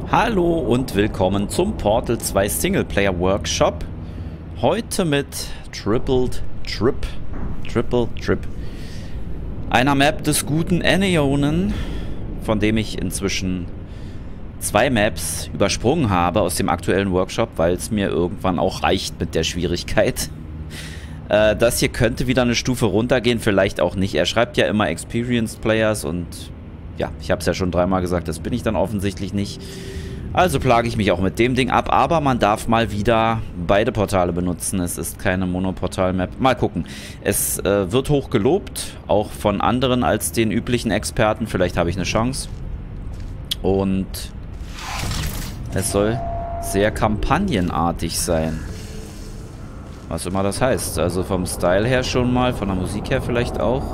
Hallo und willkommen zum Portal 2 Singleplayer Workshop. Heute mit Triple Trip. Einer Map des guten Aeonen, von dem ich inzwischen 2 Maps übersprungen habe aus dem aktuellen Workshop, weil es mir irgendwann auch reicht mit der Schwierigkeit. Das hier könnte wieder eine Stufe runtergehen, vielleicht auch nicht. Er schreibt ja immer Experienced Players und ja, ich habe es ja schon 3-mal gesagt, das bin ich dann offensichtlich nicht. Also plage ich mich auch mit dem Ding ab, aber man darf mal wieder beide Portale benutzen. Es ist keine Monoportal-Map. Mal gucken. Es wird hoch gelobt, auch von anderen als den üblichen Experten. Vielleicht habe ich eine Chance. Und es soll sehr kampagnenartig sein. Was immer das heißt. Also vom Style her schon mal, von der Musik her vielleicht auch.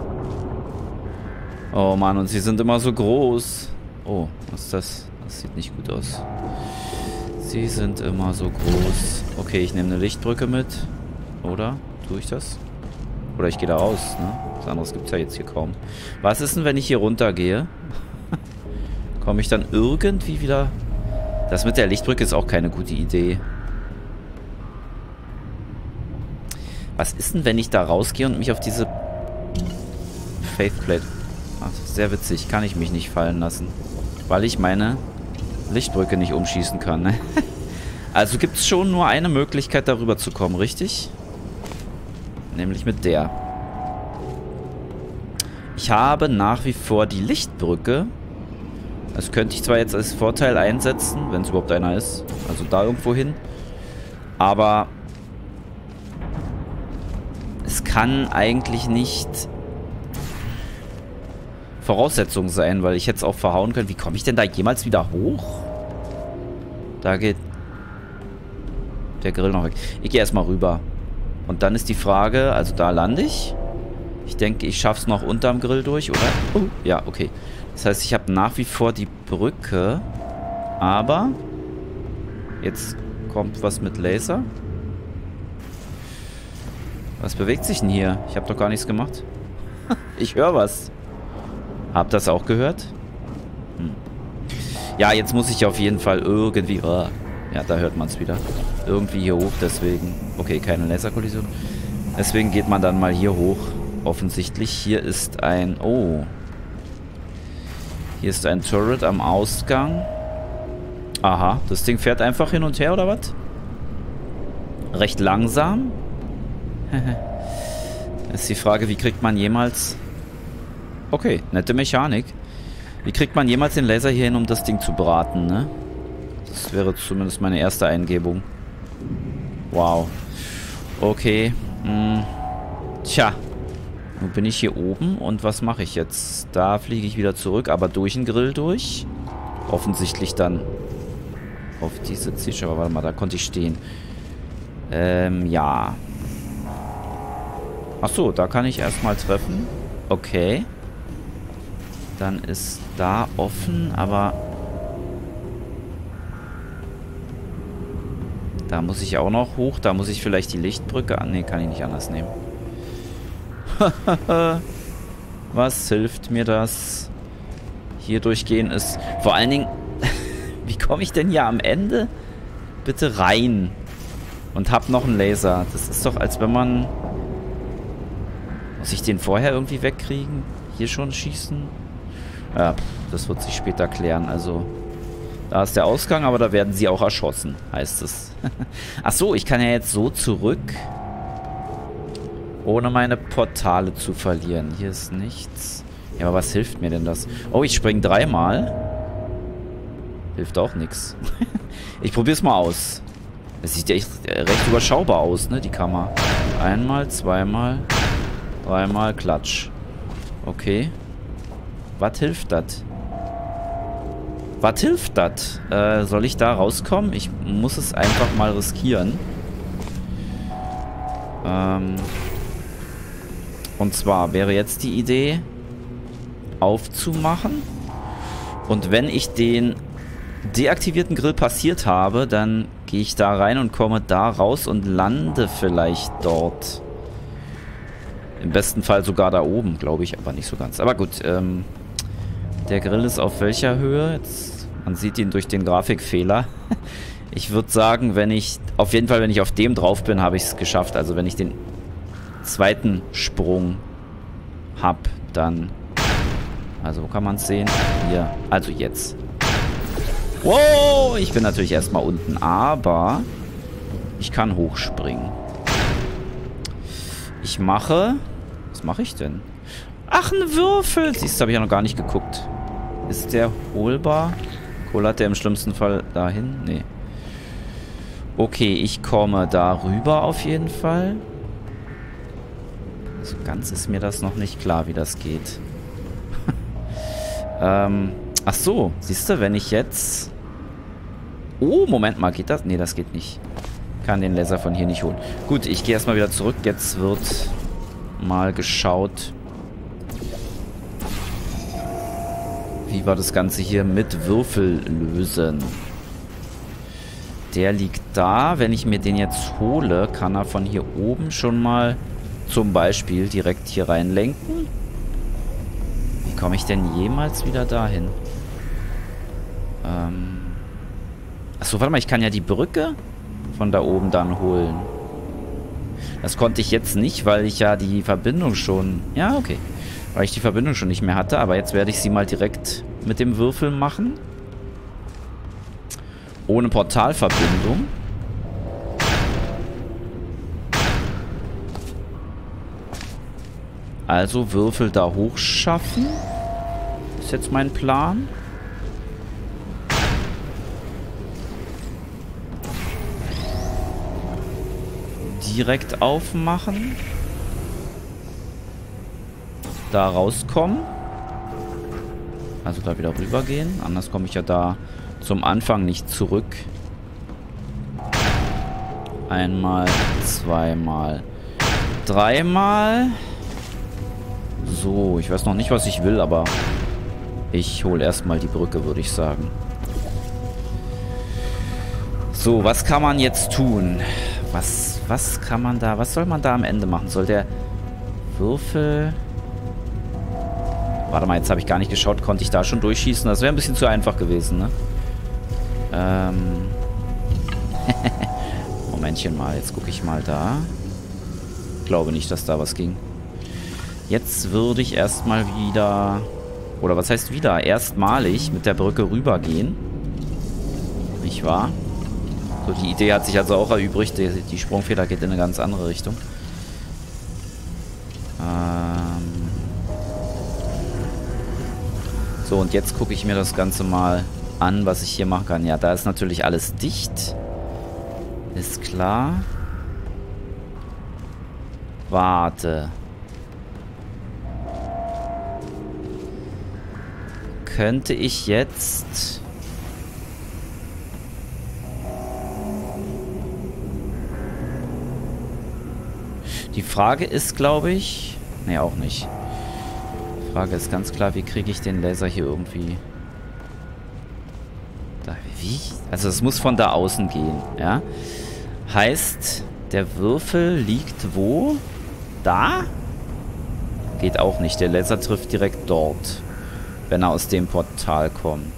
Oh Mann, und sie sind immer so groß. Oh, was ist das? Das sieht nicht gut aus. Sie sind immer so groß. Okay, ich nehme eine Lichtbrücke mit. Oder? Tue ich das? Oder ich gehe da raus, ne? Was anderes gibt es ja jetzt hier kaum. Was ist denn, wenn ich hier runter gehe? Komme ich dann irgendwie wieder... Das mit der Lichtbrücke ist auch keine gute Idee. Was ist denn, wenn ich da rausgehe und mich auf diese Faithplate... Ach, sehr witzig. Kann ich mich nicht fallen lassen. Weil ich meine Lichtbrücke nicht umschießen kann, ne? Also gibt es schon nur eine Möglichkeit, darüber zu kommen, richtig? Nämlich mit der. Ich habe nach wie vor die Lichtbrücke. Das könnte ich zwar jetzt als Vorteil einsetzen, wenn es überhaupt einer ist. Also da irgendwo hin. Aber es kann eigentlich nicht Voraussetzung sein, weil ich jetzt auch verhauen können. Wie komme ich denn da jemals wieder hoch? Da geht der Grill noch weg. Ich gehe erstmal rüber. Und dann ist die Frage, also da lande ich. Ich denke, ich schaffe es noch unterm Grill durch, oder? Ja, okay. Das heißt, ich habe nach wie vor die Brücke. Aber jetzt kommt was mit Laser. Was bewegt sich denn hier? Ich habe doch gar nichts gemacht. Ich höre was. Habt ihr das auch gehört? Ja, jetzt muss ich auf jeden Fall irgendwie... Oh, ja, da hört man es wieder. Irgendwie hier hoch, deswegen... Okay, keine Laserkollision. Deswegen geht man dann mal hier hoch. Offensichtlich. Hier ist ein... Oh. Hier ist ein Turret am Ausgang. Aha, das Ding fährt einfach hin und her, oder was? Recht langsam. Ist die Frage, wie kriegt man jemals... Okay, nette Mechanik. Wie kriegt man jemals den Laser hier hin, um das Ding zu braten, ne? Das wäre zumindest meine erste Eingebung. Wow. Okay. Tja. Nun bin ich hier oben und was mache ich jetzt? Da fliege ich wieder zurück, aber durch den Grill durch. Offensichtlich dann auf diese Zielscheibe. Aber warte mal, da konnte ich stehen. Ja. Achso, da kann ich erstmal treffen. Okay. Dann ist da offen, aber da muss ich auch noch hoch. Da muss ich vielleicht die Lichtbrücke an. Ne, kann ich nicht anders nehmen. Was hilft mir das? Hier durchgehen ist... Vor allen Dingen, wie komme ich denn hier am Ende bitte rein? Und hab noch einen Laser. Das ist doch, als wenn man... Muss ich den vorher irgendwie wegkriegen? Hier schon schießen? Ja, das wird sich später klären. Also, da ist der Ausgang, aber da werden sie auch erschossen, heißt es. Ach so, ich kann ja jetzt so zurück, ohne meine Portale zu verlieren. Hier ist nichts. Ja, aber was hilft mir denn das? Oh, ich springe 3-mal. Hilft auch nichts. Ich probiere es mal aus. Das sieht ja echt recht überschaubar aus, ne, die Kammer. 1-mal, 2-mal, 3-mal, Klatsch. Okay. Was hilft das? Was hilft das? Soll ich da rauskommen? Ich muss es einfach mal riskieren. Und zwar wäre jetzt die Idee, aufzumachen. Und wenn ich den deaktivierten Grill passiert habe, dann gehe ich da rein und komme da raus und lande vielleicht dort. Im besten Fall sogar da oben, glaube ich, aber nicht so ganz. Aber gut, der Grill ist auf welcher Höhe? Jetzt Man sieht ihn durch den Grafikfehler. Ich würde sagen, wenn ich... Auf jeden Fall, wenn ich auf dem drauf bin, habe ich es geschafft. Also wenn ich den zweiten Sprung habe, dann... Also, wo kann man es sehen? Hier. Also jetzt. Wow! Ich bin natürlich erstmal unten, aber ich kann hochspringen. Ich mache... Was mache ich denn? Ach, ein Würfel! Siehst du, habe ich ja noch gar nicht geguckt. Ist der holbar? Kullert der im schlimmsten Fall dahin? Nee. Okay, ich komme da rüber auf jeden Fall. So ganz ist mir das noch nicht klar, wie das geht. Ach so, siehst du, wenn ich jetzt... Oh, Moment mal, geht das? Nee, das geht nicht. Kann den Laser von hier nicht holen. Gut, ich gehe erstmal wieder zurück. Jetzt wird mal geschaut, wie wir das Ganze hier mit Würfel lösen. Der liegt da. Wenn ich mir den jetzt hole, kann er von hier oben schon mal zum Beispiel direkt hier reinlenken. Wie komme ich denn jemals wieder dahin? Achso, warte mal, ich kann ja die Brücke von da oben dann holen. Das konnte ich jetzt nicht, weil ich ja die Verbindung schon... Ja, okay. Weil ich die Verbindung schon nicht mehr hatte. Aber jetzt werde ich sie mal direkt mit dem Würfel machen. Ohne Portalverbindung. Also Würfel da hochschaffen. Ist jetzt mein Plan. Direkt aufmachen. Da rauskommen. Also da wieder rüber gehen. Anders komme ich ja da zum Anfang nicht zurück. Einmal, zweimal, dreimal. So, ich weiß noch nicht, was ich will, aber ich hole erstmal die Brücke, würde ich sagen. So, was kann man jetzt tun? Was kann man da... Was soll man da am Ende machen? Soll der Würfel... Warte mal, jetzt habe ich gar nicht geschaut. Konnte ich da schon durchschießen? Das wäre ein bisschen zu einfach gewesen, ne? Momentchen mal. Jetzt gucke ich mal da. Ich glaube nicht, dass da was ging. Jetzt würde ich erstmal wieder... Oder was heißt wieder? Erstmalig mit der Brücke rübergehen. Nicht wahr? So, die Idee hat sich also auch erübrigt. Die Sprungfeder geht in eine ganz andere Richtung. So, und jetzt gucke ich mir das Ganze mal an, was ich hier machen kann. Ja, da ist natürlich alles dicht. Ist klar. Warte. Könnte ich jetzt... Die Frage ist, glaube ich... Nee, auch nicht. Die Frage ist ganz klar, wie kriege ich den Laser hier irgendwie... Da, wie? Also es muss von da außen gehen, ja? Heißt, der Würfel liegt wo? Da? Geht auch nicht. Der Laser trifft direkt dort, wenn er aus dem Portal kommt.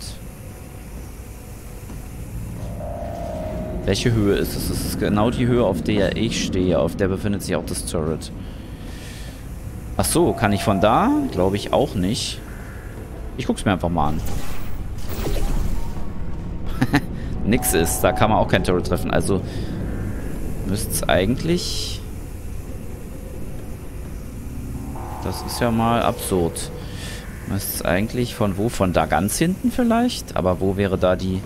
Welche Höhe ist es? Es ist genau die Höhe, auf der ich stehe. Auf der befindet sich auch das Turret. Ach so, kann ich von da? Glaube ich auch nicht. Ich guck's mir einfach mal an. Nix ist. Da kann man auch kein Turret treffen. Also müsste es eigentlich... Das ist ja mal absurd. Müsste es eigentlich von wo? Von da ganz hinten vielleicht? Aber wo wäre da die...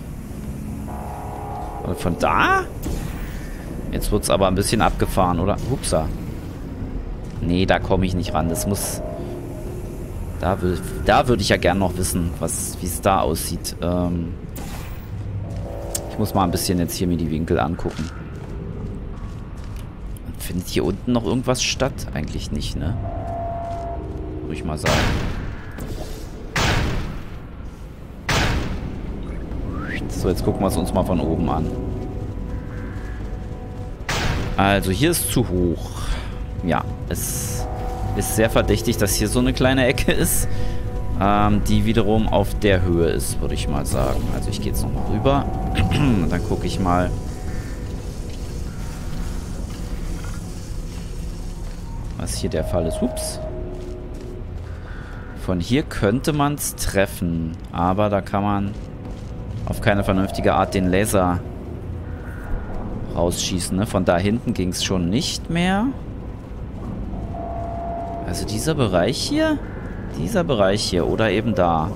Von da? Jetzt wird es aber ein bisschen abgefahren, oder? Upsa. Nee, da komme ich nicht ran. Das muss... Da würde ich ja gern noch wissen, wie es da aussieht. Ich muss mal ein bisschen jetzt hier mir die Winkel angucken. Findet hier unten noch irgendwas statt? Eigentlich nicht, ne? Würde ich mal sagen. So, jetzt gucken wir es uns mal von oben an. Also, hier ist zu hoch. Ja, es ist sehr verdächtig, dass hier so eine kleine Ecke ist. Die wiederum auf der Höhe ist, würde ich mal sagen. Also ich gehe jetzt nochmal rüber. Und dann gucke ich mal. Was hier der Fall ist. Ups. Von hier könnte man es treffen. Aber da kann man auf keine vernünftige Art den Laser rausschießen. Ne? Von da hinten ging es schon nicht mehr. Also dieser Bereich hier? Dieser Bereich hier oder eben da.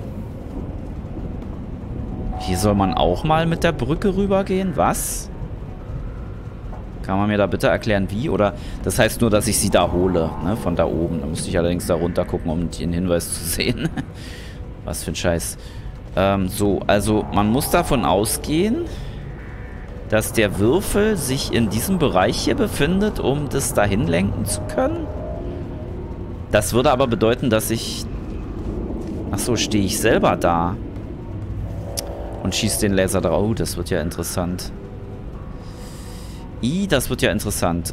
Hier soll man auch mal mit der Brücke rübergehen? Was? Kann man mir da bitte erklären, wie? Oder das heißt nur, dass ich sie da hole, ne? Von da oben. Da müsste ich allerdings da runter gucken, um den Hinweis zu sehen. Was für ein Scheiß. So, also man muss davon ausgehen, dass der Würfel sich in diesem Bereich hier befindet, um das dahin lenken zu können. Das würde aber bedeuten, dass ich... Achso, stehe ich selber da und schieße den Laser drauf. Oh, das wird ja interessant. Das wird ja interessant.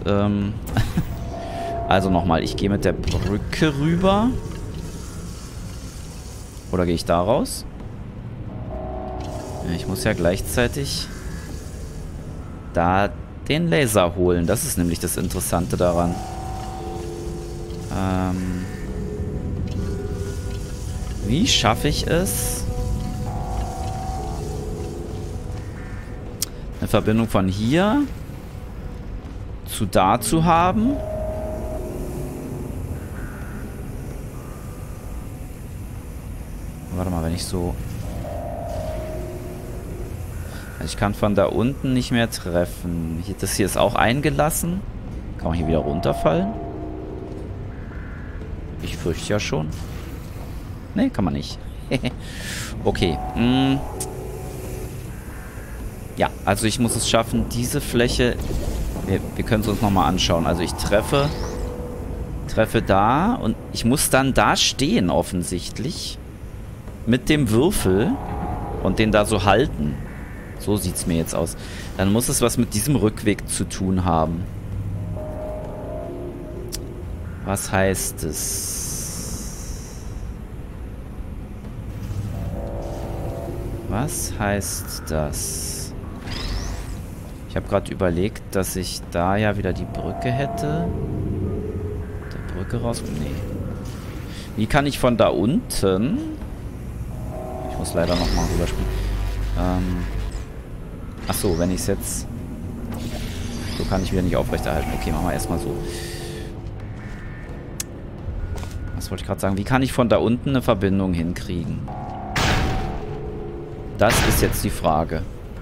Also nochmal, ich gehe mit der Brücke rüber. Oder gehe ich da raus? Ja, ich muss ja gleichzeitig da den Laser holen. Das ist nämlich das Interessante daran. Wie schaffe ich es, eine Verbindung von hier zu da zu haben? Warte mal, wenn ich so... Also ich kann von da unten nicht mehr treffen. Das hier ist auch eingelassen. Kann man hier wieder runterfallen? Ich fürchte ja schon. Ne, kann man nicht. Okay. Ja, also ich muss es schaffen, diese Fläche... Wir können es uns nochmal anschauen. Also ich treffe da und ich muss dann da stehen offensichtlich. Mit dem Würfel und den da so halten. So sieht es mir jetzt aus. Dann muss es was mit diesem Rückweg zu tun haben. Was heißt es? Was heißt das? Ich habe gerade überlegt, dass ich da ja wieder die Brücke hätte. Der Brücke raus... Nee. Wie kann ich von da unten... Ich muss leider nochmal rüberspringen. Achso, wenn ich es jetzt... So kann ich wieder nicht aufrechterhalten. Okay, machen wir erstmal so. Was wollte ich gerade sagen? Wie kann ich von da unten eine Verbindung hinkriegen? Das ist jetzt die Frage.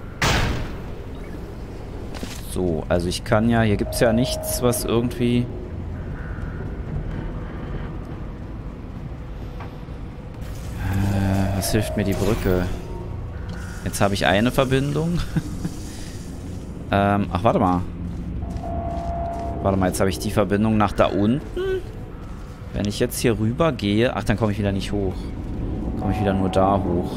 So, also ich kann ja... Hier gibt es ja nichts, was irgendwie... Was hilft mir die Brücke? Jetzt habe ich eine Verbindung. Ach, warte mal. Warte mal, jetzt habe ich die Verbindung nach da unten. Wenn ich jetzt hier rüber gehe... Ach, dann komme ich wieder nicht hoch. Komme ich wieder nur da hoch.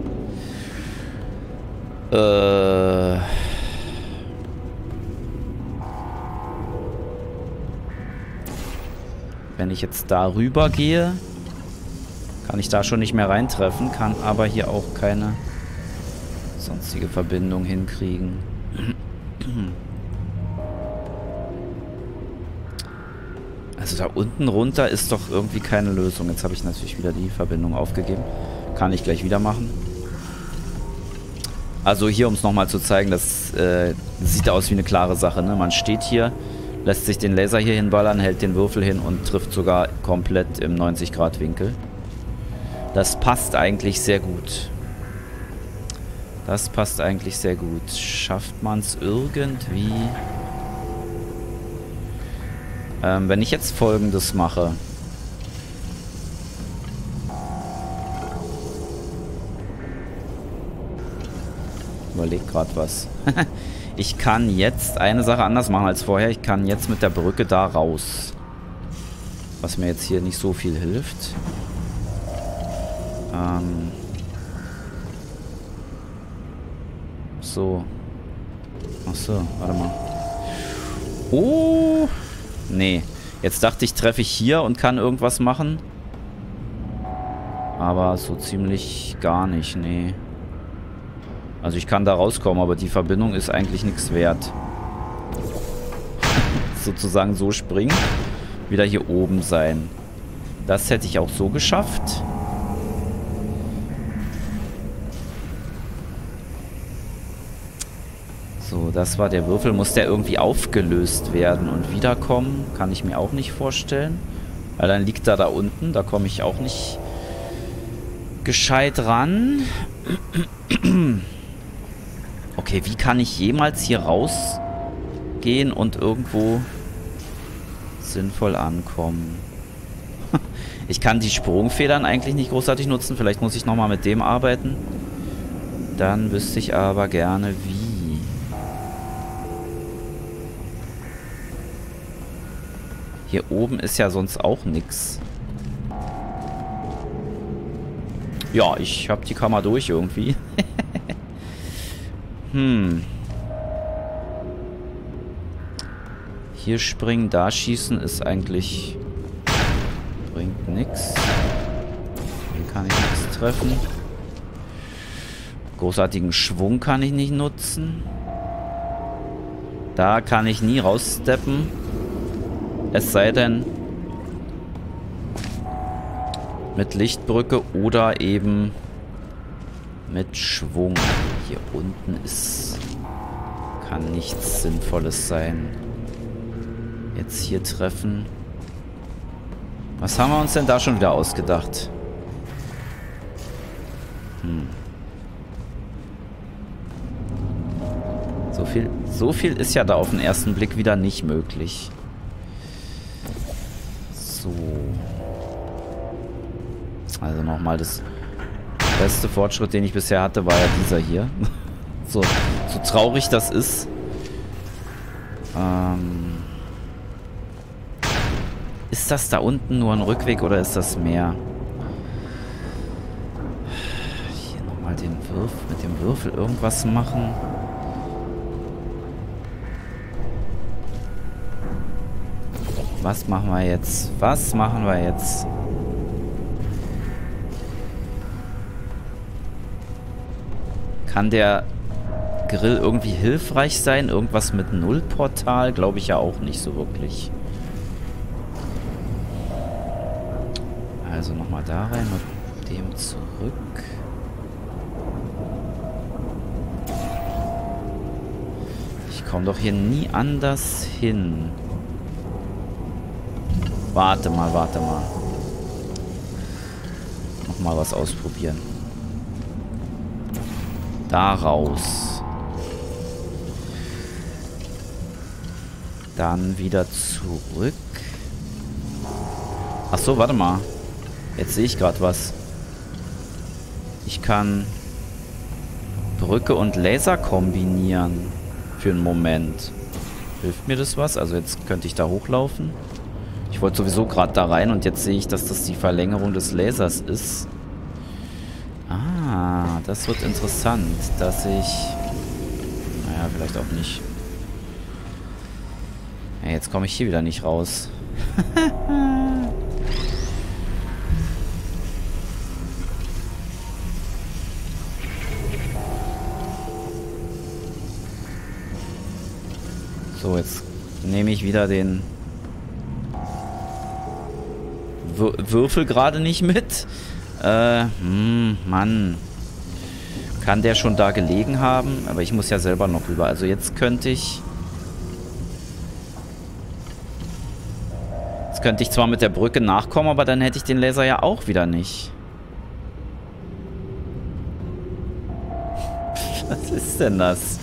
Wenn ich jetzt da rüber gehe, kann ich da schon nicht mehr reintreffen, kann aber hier auch keine sonstige Verbindung hinkriegen. Also da unten runter ist doch irgendwie keine Lösung. Jetzt habe ich natürlich wieder die Verbindung aufgegeben. Kann ich gleich wieder machen. Also hier, um es nochmal zu zeigen, das sieht aus wie eine klare Sache. Ne? Man steht hier, lässt sich den Laser hier hinballern, hält den Würfel hin und trifft sogar komplett im 90-Grad-Winkel. Das passt eigentlich sehr gut. Das passt eigentlich sehr gut. Schafft man es irgendwie... wenn ich jetzt Folgendes mache... Überleg gerade was. Ich kann jetzt eine Sache anders machen als vorher. Ich kann jetzt mit der Brücke da raus. Was mir jetzt hier nicht so viel hilft. So. Achso, warte mal. Oh! Nee. Jetzt dachte ich, treffe ich hier und kann irgendwas machen. Aber so ziemlich gar nicht, nee. Also ich kann da rauskommen, aber die Verbindung ist eigentlich nichts wert. Sozusagen so springen, wieder hier oben sein. Das hätte ich auch so geschafft. So, das war der Würfel. Muss der irgendwie aufgelöst werden und wiederkommen? Kann ich mir auch nicht vorstellen. Weil dann liegt er da unten. Da komme ich auch nicht gescheit ran. Okay, wie kann ich jemals hier rausgehen und irgendwo sinnvoll ankommen? Ich kann die Sprungfedern eigentlich nicht großartig nutzen. Vielleicht muss ich nochmal mit dem arbeiten. Dann wüsste ich aber gerne wie. Hier oben ist ja sonst auch nichts. Ja, ich habe die Kammer durch irgendwie. Hier springen, da schießen ist eigentlich... bringt nichts. Hier kann ich nichts treffen. Großartigen Schwung kann ich nicht nutzen. Da kann ich nie raussteppen. Es sei denn mit Lichtbrücke oder eben mit Schwung. Hier unten ist... kann nichts Sinnvolles sein. Jetzt hier treffen. Was haben wir uns denn da schon wieder ausgedacht? So viel ist ja da auf den ersten Blick wieder nicht möglich. So. Also nochmal, das beste Fortschritt, den ich bisher hatte, war ja dieser hier. So traurig das ist. Ist das da unten nur ein Rückweg oder ist das mehr? Hier nochmal mit dem Würfel irgendwas machen. Was machen wir jetzt? Was machen wir jetzt? Kann der Grill irgendwie hilfreich sein? Irgendwas mit Nullportal? Glaube ich ja auch nicht so wirklich. Also nochmal da rein und dem zurück. Ich komme doch hier nie anders hin. Warte mal, warte mal. Nochmal was ausprobieren. Da raus. Dann wieder zurück. Ach so, warte mal. Jetzt sehe ich gerade was. Ich kann Brücke und Laser kombinieren. Für einen Moment. Hilft mir das was? Also jetzt könnte ich da hochlaufen. Ich wollte sowieso gerade da rein und jetzt sehe ich, dass das die Verlängerung des Lasers ist. Ah, das wird interessant, dass ich... Naja, vielleicht auch nicht. Ja, jetzt komme ich hier wieder nicht raus. So, jetzt nehme ich wieder den Würfel gerade nicht mit. Mann. Kann der schon da gelegen haben? Aber ich muss ja selber noch rüber. Also jetzt könnte ich... Jetzt könnte ich zwar mit der Brücke nachkommen, aber dann hätte ich den Laser ja auch wieder nicht. Was ist denn das?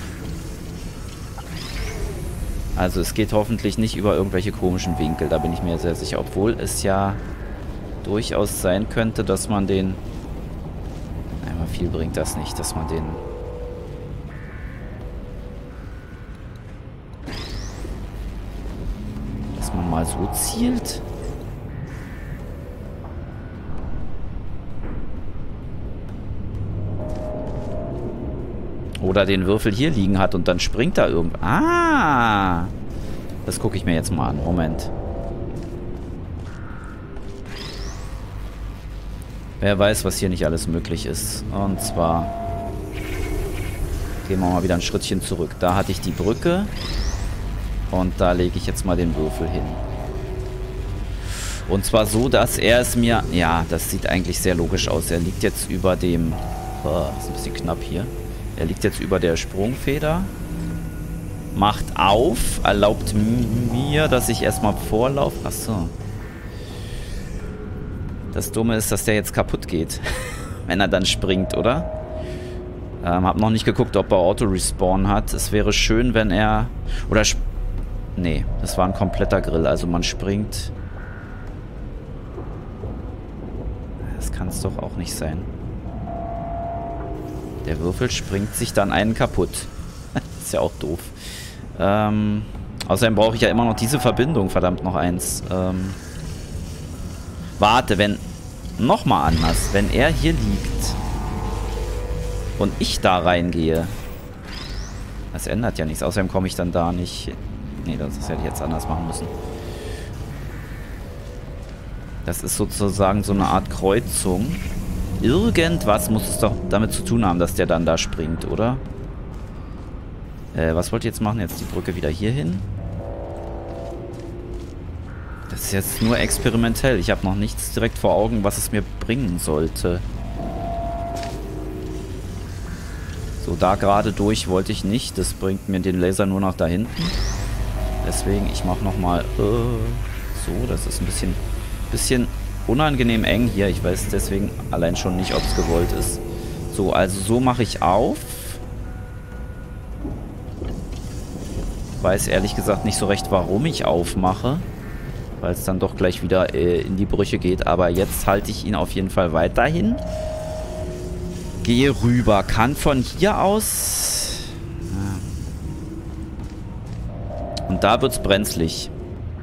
Also es geht hoffentlich nicht über irgendwelche komischen Winkel, da bin ich mir sehr sicher. Obwohl es ja durchaus sein könnte, dass man den... Einmal viel bringt das nicht, dass man den... Dass man mal so zielt. Oder den Würfel hier liegen hat und dann springt da irgendwas. Ah! Das gucke ich mir jetzt mal an. Moment. Wer weiß, was hier nicht alles möglich ist. Und zwar gehen wir mal wieder ein Schrittchen zurück. Da hatte ich die Brücke. Und da lege ich jetzt mal den Würfel hin. Und zwar so, dass er es mir... Ja, das sieht eigentlich sehr logisch aus. Er liegt jetzt über dem... Oh, ist ein bisschen knapp hier. Er liegt jetzt über der Sprungfeder. Macht auf. Erlaubt mir, dass ich erstmal vorlaufe. Achso. Das Dumme ist, dass der jetzt kaputt geht. Wenn er dann springt, oder? Hab noch nicht geguckt, ob er Auto-Respawn hat. Es wäre schön, wenn er... Oder... Nee, das war ein kompletter Grill. Also man springt... Das kann es doch auch nicht sein. Der Würfel springt sich dann einen kaputt. Ist ja auch doof. Außerdem brauche ich ja immer noch diese Verbindung. Verdammt, noch eins. Warte, wenn... Nochmal anders. Wenn er hier liegt und ich da reingehe, das ändert ja nichts. Außerdem komme ich dann da nicht... Nee, das hätte ich jetzt anders machen müssen. Das ist sozusagen so eine Art Kreuzung. Irgendwas muss es doch damit zu tun haben, dass der dann da springt, oder? Was wollt ihr jetzt machen? Jetzt die Brücke wieder hier hin. Das ist jetzt nur experimentell. Ich habe noch nichts direkt vor Augen, was es mir bringen sollte. So, da gerade durch wollte ich nicht. Das bringt mir den Laser nur noch da hinten. Deswegen, ich mache nochmal so. Das ist ein bisschen unangenehm eng hier. Ich weiß deswegen allein schon nicht, ob es gewollt ist. So, also so mache ich auf. Weiß ehrlich gesagt nicht so recht, warum ich aufmache. Weil es dann doch gleich wieder in die Brüche geht. Aber jetzt halte ich ihn auf jeden Fall weiterhin. Gehe rüber. Kann von hier aus... Und da wird es brenzlig.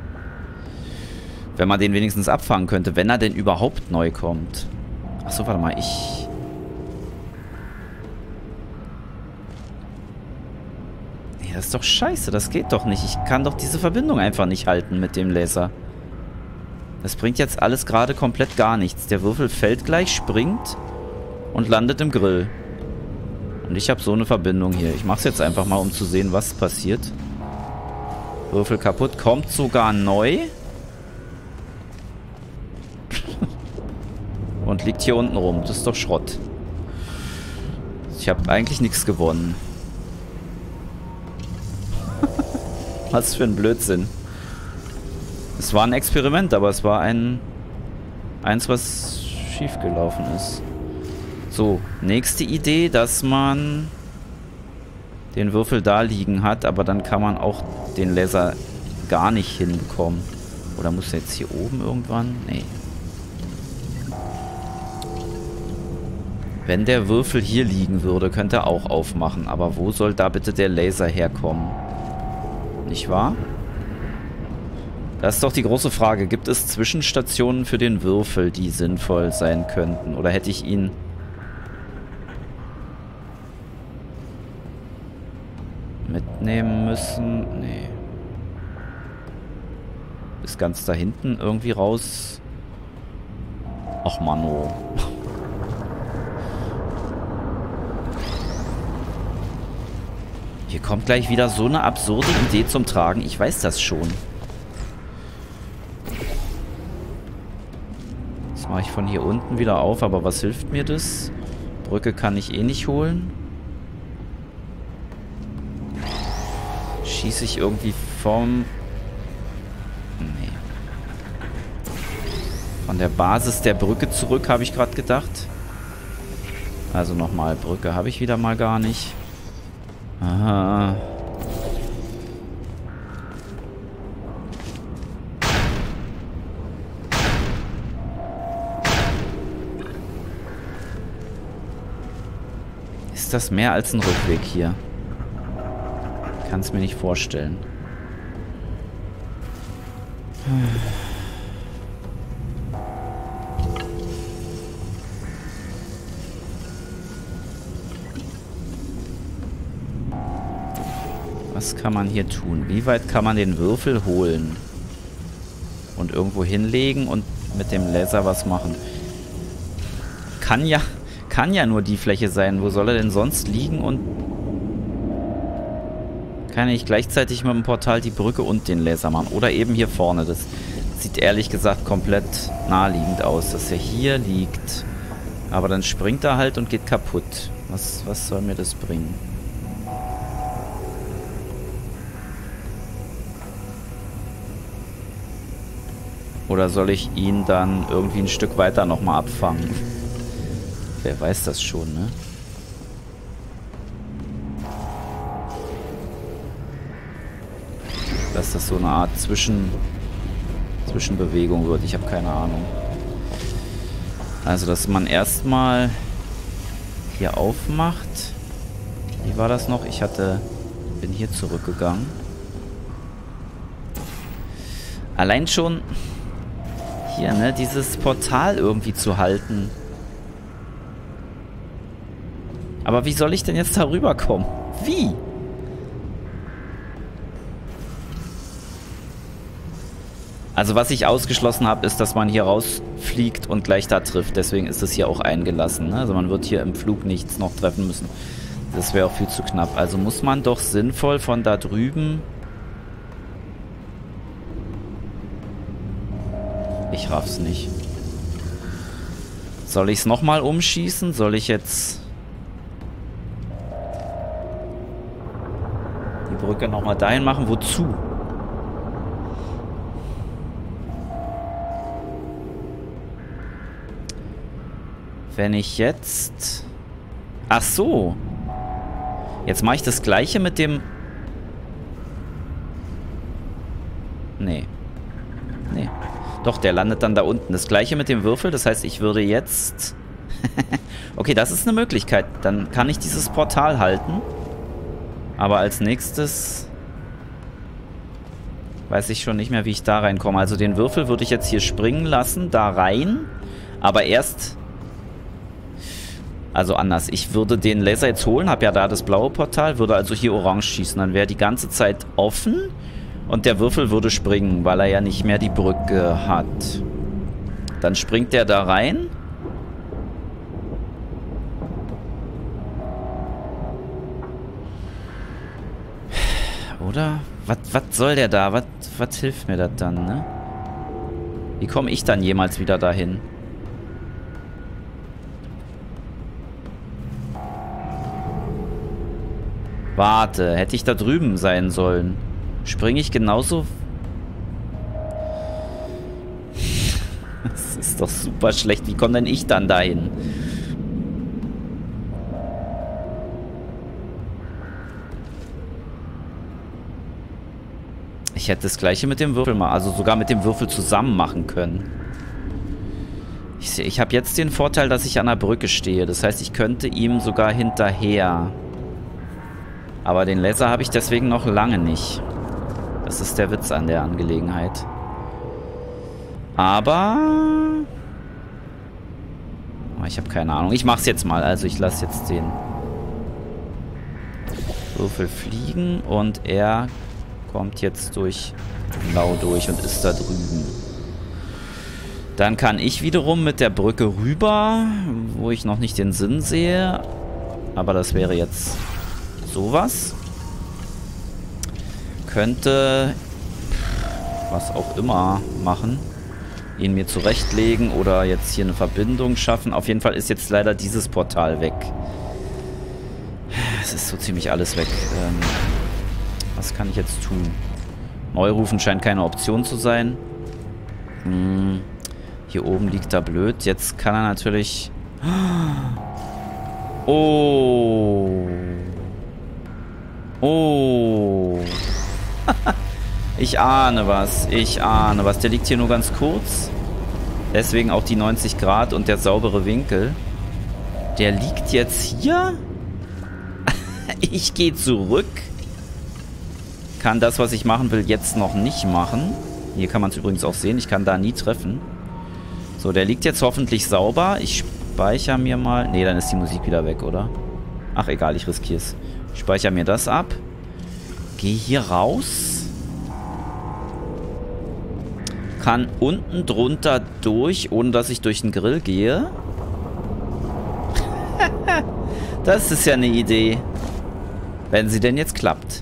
Wenn man den wenigstens abfangen könnte, wenn er denn überhaupt neu kommt. Achso, warte mal, Nee, das ist doch scheiße, das geht doch nicht. Ich kann doch diese Verbindung einfach nicht halten mit dem Laser. Das bringt jetzt alles gerade komplett gar nichts. Der Würfel fällt gleich, springt und landet im Grill. Und ich habe so eine Verbindung hier. Ich mache es jetzt einfach mal, um zu sehen, was passiert. Würfel kaputt. Kommt sogar neu. Und liegt hier unten rum. Das ist doch Schrott. Ich habe eigentlich nichts gewonnen. Was für ein Blödsinn. Es war ein Experiment, aber es war eins, was schiefgelaufen ist. So, nächste Idee, dass man den Würfel da liegen hat, aber dann kann man auch den Laser gar nicht hinbekommen. Oder muss er jetzt hier oben irgendwann? Nee. Wenn der Würfel hier liegen würde, könnte er auch aufmachen. Aber wo soll da bitte der Laser herkommen? Nicht wahr? Das ist doch die große Frage. Gibt es Zwischenstationen für den Würfel, die sinnvoll sein könnten? Oder hätte ich ihn... mitnehmen müssen? Nee. Bis ganz da hinten irgendwie raus. Ach Mano. Hier kommt gleich wieder so eine absurde Idee zum Tragen. Ich weiß das schon. Das mache ich von hier unten wieder auf. Aber was hilft mir das? Brücke kann ich eh nicht holen. Schieße ich irgendwie vom... Nee. Von der Basis der Brücke zurück, habe ich gerade gedacht. Also nochmal, Brücke habe ich wieder mal gar nicht. Aha. Ist das mehr als ein Rückweg hier? Kann es mir nicht vorstellen. Was kann man hier tun? Wie weit kann man den Würfel holen? Und irgendwo hinlegen und mit dem Laser was machen? kann ja nur die Fläche sein. Wo soll er denn sonst liegen? Und kann ich gleichzeitig mit dem Portal die Brücke und den Laser machen? Oder eben hier vorne. Das sieht ehrlich gesagt komplett naheliegend aus, dass er hier liegt. Aber dann springt er halt und geht kaputt. Was soll mir das bringen? Oder soll ich ihn dann irgendwie ein Stück weiter nochmal abfangen? Wer weiß das schon, ne? Dass das so eine Art Zwischenbewegung wird. Ich habe keine Ahnung. Also, dass man erstmal hier aufmacht. Wie war das noch? Bin hier zurückgegangen. Allein schon hier, ne, dieses Portal irgendwie zu halten. Aber wie soll ich denn jetzt da rüberkommen? Wie? Also was ich ausgeschlossen habe, ist, dass man hier rausfliegt und gleich da trifft. Deswegen ist es hier auch eingelassen. Ne? Also man wird hier im Flug nichts noch treffen müssen. Das wäre auch viel zu knapp. Also muss man doch sinnvoll von da drüben... Ich raff's nicht. Soll ich es nochmal umschießen? Soll ich jetzt die Brücke nochmal dahin machen? Wozu? Wenn ich jetzt... Ach so. Jetzt mache ich das gleiche mit dem... Nee. Nee. Doch, der landet dann da unten. Das gleiche mit dem Würfel. Das heißt, ich würde jetzt... Okay, das ist eine Möglichkeit. Dann kann ich dieses Portal halten. Aber als nächstes... weiß ich schon nicht mehr, wie ich da reinkomme. Also den Würfel würde ich jetzt hier springen lassen. Da rein. Aber erst... Also anders. Ich würde den Laser jetzt holen. Habe ja da das blaue Portal. Würde also hier orange schießen. Dann wäre die ganze Zeit offen. Und der Würfel würde springen, weil er ja nicht mehr die Brücke hat. Dann springt der da rein. Oder? Was soll der da? Was hilft mir das dann, ne? Wie komme ich dann jemals wieder dahin? Warte, hätte ich da drüben sein sollen? Springe ich genauso? Das ist doch super schlecht. Wie komme denn ich dann dahin? Ich hätte das gleiche mit dem Würfel mal, also sogar mit dem Würfel zusammen machen können. Ich habe jetzt den Vorteil, dass ich an der Brücke stehe. Das heißt, ich könnte ihm sogar hinterher. Aber den Laser habe ich deswegen noch lange nicht. Das ist der Witz an der Angelegenheit. Aber... Oh, ich habe keine Ahnung. Ich mache es jetzt mal. Also ich lasse jetzt den Würfel fliegen und er kommt jetzt durch Blau durch und ist da drüben. Dann kann ich wiederum mit der Brücke rüber, wo ich noch nicht den Sinn sehe. Aber das wäre jetzt sowas. Könnte was auch immer machen. Ihn mir zurechtlegen oder jetzt hier eine Verbindung schaffen. Auf jeden Fall ist jetzt leider dieses Portal weg. Es ist so ziemlich alles weg. Was kann ich jetzt tun? Neu rufen scheint keine Option zu sein. Hier oben liegt er blöd. Jetzt kann er natürlich... Oh. Oh. Ich ahne was. Ich ahne was. Der liegt hier nur ganz kurz. Deswegen auch die 90 Grad und der saubere Winkel. Der liegt jetzt hier. Ich gehe zurück. Kann das, was ich machen will, jetzt noch nicht machen. Hier kann man es übrigens auch sehen. Ich kann da nie treffen. So, der liegt jetzt hoffentlich sauber. Ich speichere mir mal... Nee, dann ist die Musik wieder weg, oder? Ach, egal, ich riskiere es. Ich speichere mir das ab. Gehe hier raus. Kann unten drunter durch, ohne dass ich durch den Grill gehe. Das ist ja eine Idee. Wenn sie denn jetzt klappt.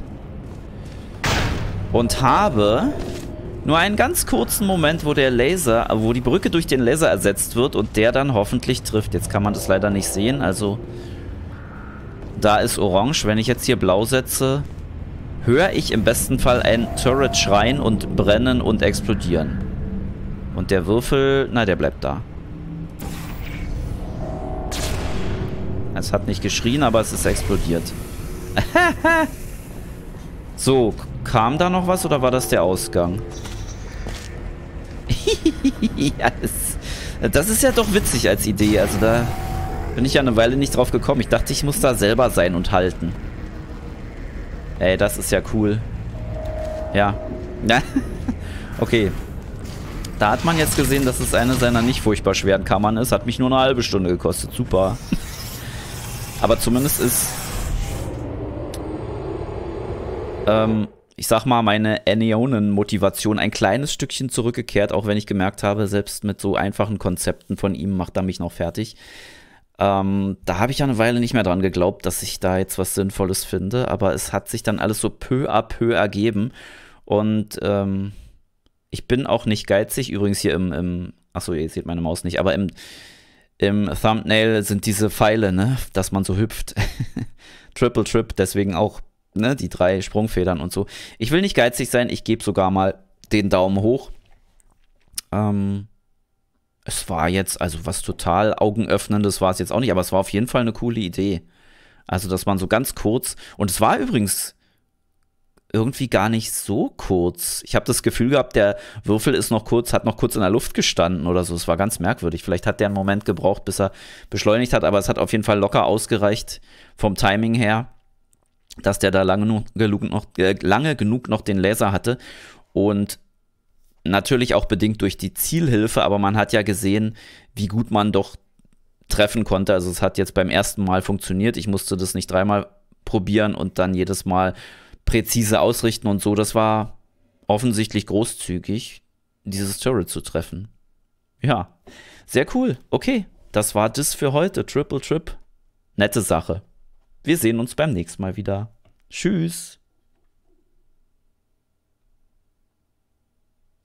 Und habe nur einen ganz kurzen Moment, wo der Laser, wo die Brücke durch den Laser ersetzt wird und der dann hoffentlich trifft. Jetzt kann man das leider nicht sehen, also da ist orange. Wenn ich jetzt hier blau setze, höre ich im besten Fall ein Turret schreien und brennen und explodieren. Und der Würfel, na, der bleibt da. Es hat nicht geschrien, aber es ist explodiert. So, kam da noch was oder war das der Ausgang? Ja, das ist ja doch witzig als Idee. Also da bin ich ja eine Weile nicht drauf gekommen. Ich dachte, ich muss da selber sein und halten. Ey, das ist ja cool. Ja. Okay. Da hat man jetzt gesehen, dass es eine seiner nicht furchtbar schweren Kammern ist. Hat mich nur eine halbe Stunde gekostet. Super. Aber zumindest ist ich sag mal, meine Änionen-Motivation ein kleines Stückchen zurückgekehrt, auch wenn ich gemerkt habe, selbst mit so einfachen Konzepten von ihm macht er mich noch fertig. Da habe ich ja eine Weile nicht mehr dran geglaubt, dass ich da jetzt was Sinnvolles finde, aber es hat sich dann alles so peu à peu ergeben und ich bin auch nicht geizig, übrigens hier achso, ihr seht meine Maus nicht, aber im Thumbnail sind diese Pfeile, ne, dass man so hüpft. Triple Trip, deswegen auch, ne, die 3 Sprungfedern und so. Ich will nicht geizig sein, ich gebe sogar mal den Daumen hoch. Es war jetzt, also was total Augenöffnendes war es jetzt auch nicht, aber es war auf jeden Fall eine coole Idee. Also, dass man so ganz kurz, und es war übrigens irgendwie gar nicht so kurz. Ich habe das Gefühl gehabt, der Würfel ist noch kurz, hat noch kurz in der Luft gestanden oder so. Es war ganz merkwürdig. Vielleicht hat der einen Moment gebraucht, bis er beschleunigt hat, aber es hat auf jeden Fall locker ausgereicht vom Timing her, dass der da lange genug noch den Laser hatte. Und natürlich auch bedingt durch die Zielhilfe, aber man hat ja gesehen, wie gut man doch treffen konnte. Also es hat jetzt beim ersten Mal funktioniert. Ich musste das nicht 3-mal probieren und dann jedes Mal präzise ausrichten und so. Das war offensichtlich großzügig, dieses Turret zu treffen. Ja, sehr cool. Okay, das war das für heute. Triple Trip. Nette Sache. Wir sehen uns beim nächsten Mal wieder. Tschüss.